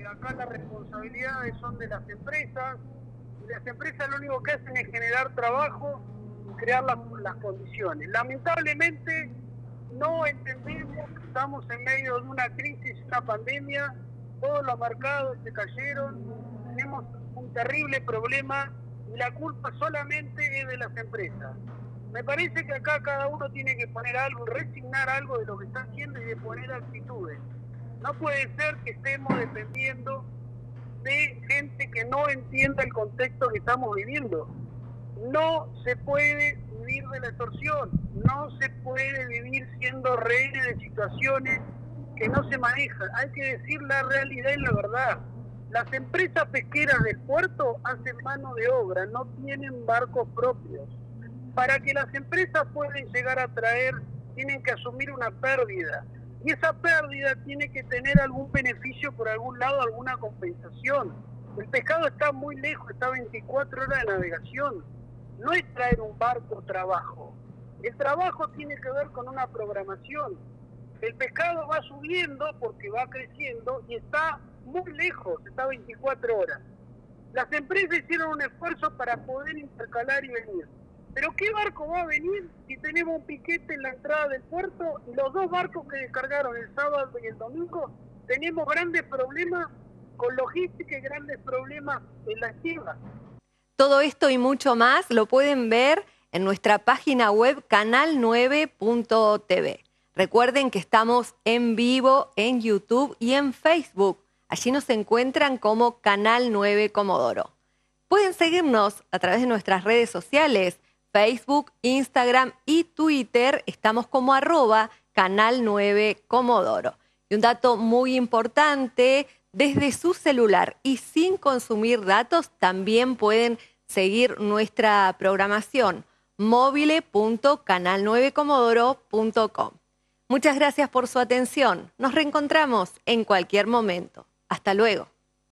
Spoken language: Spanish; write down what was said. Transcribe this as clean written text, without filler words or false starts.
acá las responsabilidades son de las empresas, y las empresas lo único que hacen es generar trabajo y crear las condiciones. Lamentablemente no entendemos que estamos en medio de una crisis, una pandemia, todos los mercados se cayeron, tenemos un terrible problema y la culpa solamente es de las empresas. Me parece que acá cada uno tiene que poner algo, resignar algo de lo que está haciendo y de poner actitudes. No puede ser que estemos dependiendo de gente que no entienda el contexto que estamos viviendo. No se puede vivir de la extorsión, no se puede vivir siendo rehenes de situaciones que no se manejan. Hay que decir la realidad y la verdad. Las empresas pesqueras del puerto hacen mano de obra, no tienen barcos propios. Para que las empresas puedan llegar a traer, tienen que asumir una pérdida. Y esa pérdida tiene que tener algún beneficio por algún lado, alguna compensación. El pescado está muy lejos, está a 24 horas de navegación. No es traer un barco trabajo. El trabajo tiene que ver con una programación. El pescado va subiendo porque va creciendo y está muy lejos, está a 24 horas. Las empresas hicieron un esfuerzo para poder intercalar y venir. Pero ¿qué barco va a venir si tenemos un piquete en la entrada del puerto y los dos barcos que descargaron el sábado y el domingo? Tenemos grandes problemas con logística y grandes problemas en las tierras. Todo esto y mucho más lo pueden ver en nuestra página web canal9.tv. Recuerden que estamos en vivo en YouTube y en Facebook. Allí nos encuentran como Canal 9 Comodoro. Pueden seguirnos a través de nuestras redes sociales, Facebook, Instagram y Twitter. Estamos como @Canal 9 Comodoro. Y un dato muy importante, desde su celular y sin consumir datos también pueden seguir nuestra programación mobile.canal9comodoro.com. Muchas gracias por su atención. Nos reencontramos en cualquier momento. Hasta luego.